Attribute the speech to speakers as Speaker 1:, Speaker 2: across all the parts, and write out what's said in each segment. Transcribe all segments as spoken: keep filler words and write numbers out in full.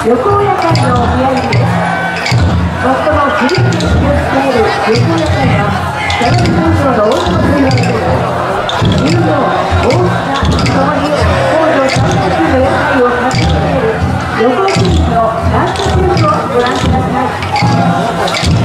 Speaker 1: 旅行屋会のお土産です。最も古く気をつける旅行屋会はキャラクターの王様と言われています。流動、大きさ、ともに高度さんかくの屋台を勝ち続ける旅行クイズのラストチューンをご覧ください。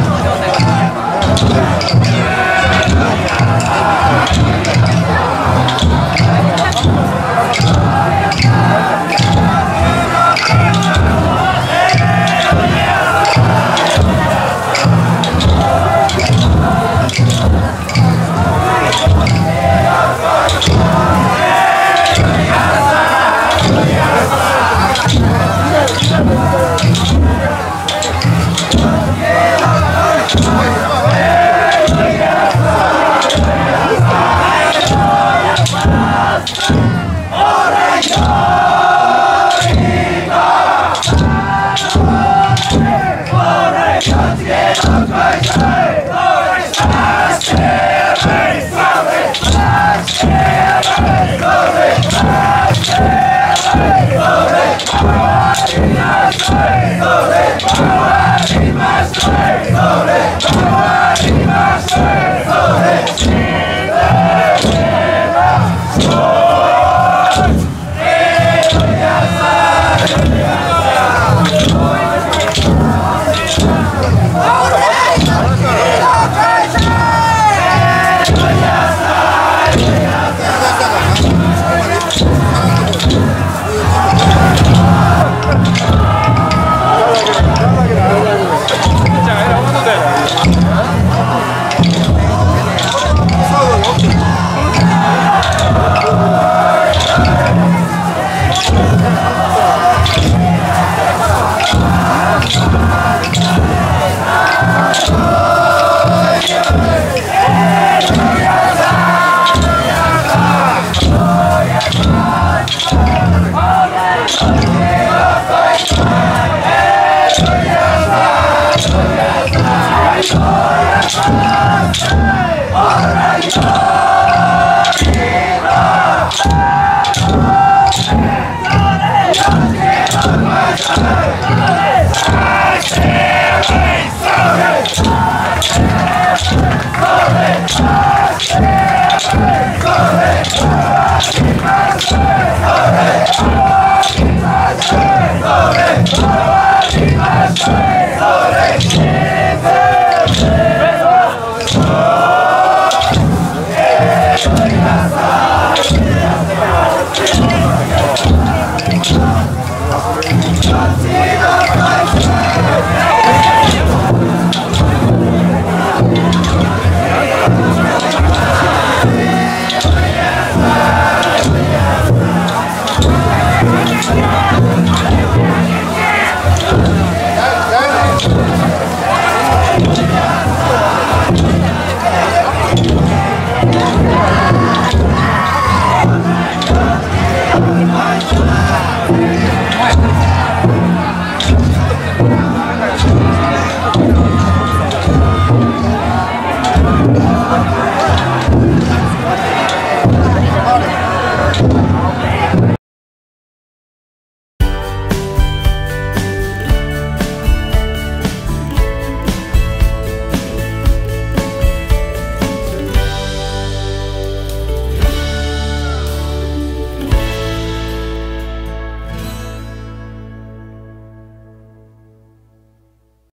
Speaker 2: Alright,